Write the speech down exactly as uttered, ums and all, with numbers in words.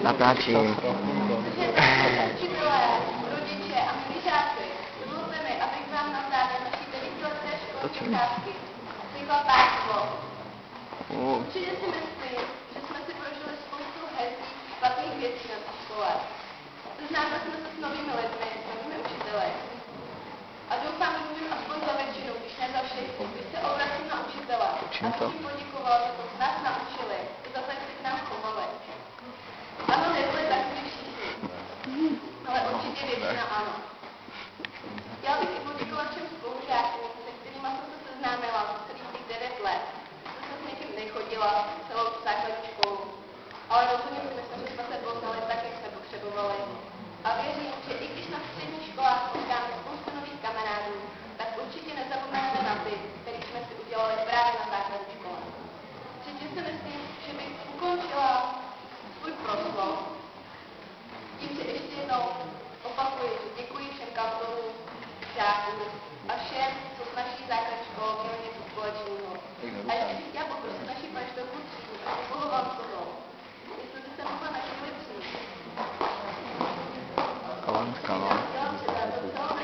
Natáčím. Učitelé, rodiče a milí žáci, dovolte mi, abych vám na závěr naší devítileté školní docházky řekla pár slov. Určitě si myslím, že jsme si prožili spoustu hezkých, špatných věcí na té škole. Seznámili jsme se s novými lidmi, s novými učiteli. A doufám, že můžeme aspoň za většinu, když ne za všechny, když se obracím na učitele, abych jim poděkovala za to, co nás naučili, za to, jak se k nám chovali. Ano, nebyli takový všichni, ale určitě většina ano. Chtěla bych i poděkovat všem spolužákům, se kterými jsem se seznámila za celých těch devět let. To jsem s někým nechodila celou základní školu, ale rozhodně si myslím, že jsme se poznali tak, jak jsme potřebovali. A věřím, že i když na středních školách potkáme spoustu nových kamarádů, tak určitě nezapomeneme na ty, který jsme si udělali právě na základní škole. Třetí si myslím, že bych ukončila svůj proslov tím, že ještě jednou opakuji, že děkuji všem kantorům, žákům a všem, co z naší základní školy měli něco společného. A ještě bych chtěla poprosit naši paštovku třídu, aby pohoval s tobou. Jestli by se mohla na chvíli přijít. Kalanska, no.